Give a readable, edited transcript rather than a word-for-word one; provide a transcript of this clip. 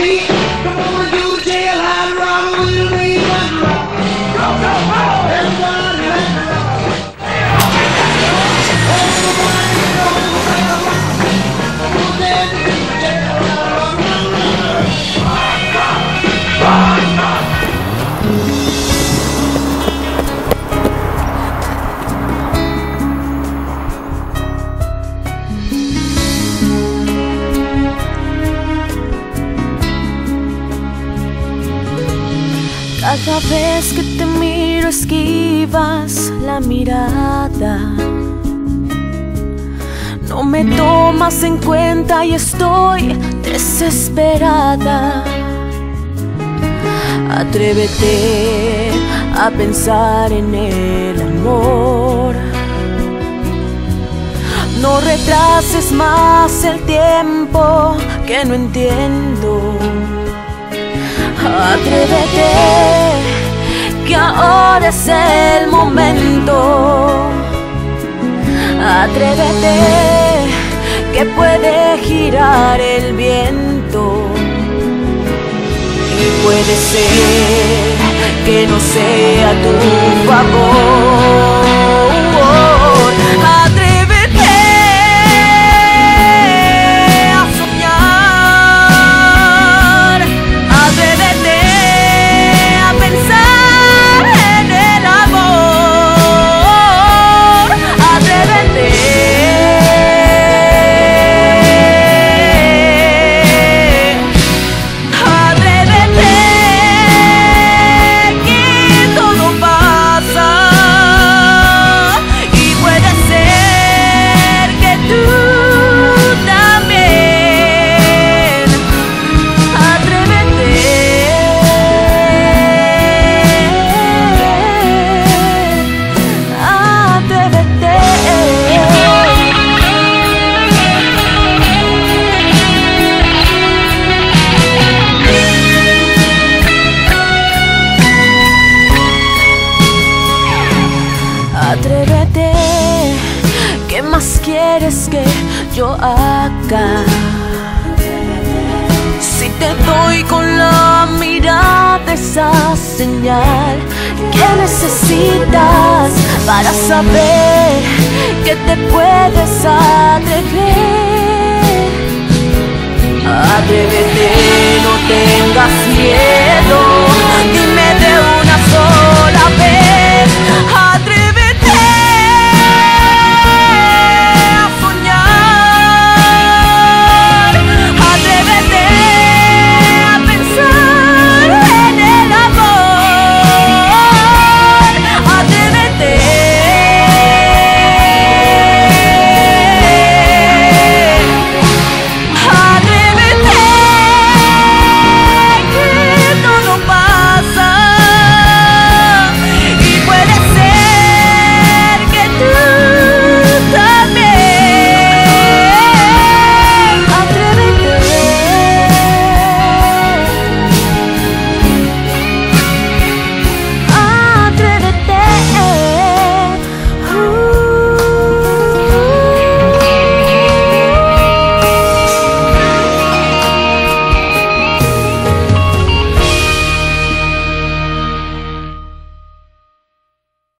Cada vez que te miro esquivas la mirada. No me tomas en cuenta y estoy desesperada. Atrévete a pensar en el amor. No retrases más el tiempo que no entiendo. Atrévete, que ahora es el momento. Atrévete, que puede girar el viento. Y puede ser que no sea a tu favor. Atrévete a soñar. Atrévete a pensar en el amor. Atrévete. Atrévete, ¿qué más quieres que yo haga? Si te doy con la mirada esa señal que necesitas para saber que te puedes atrever. Atrévete.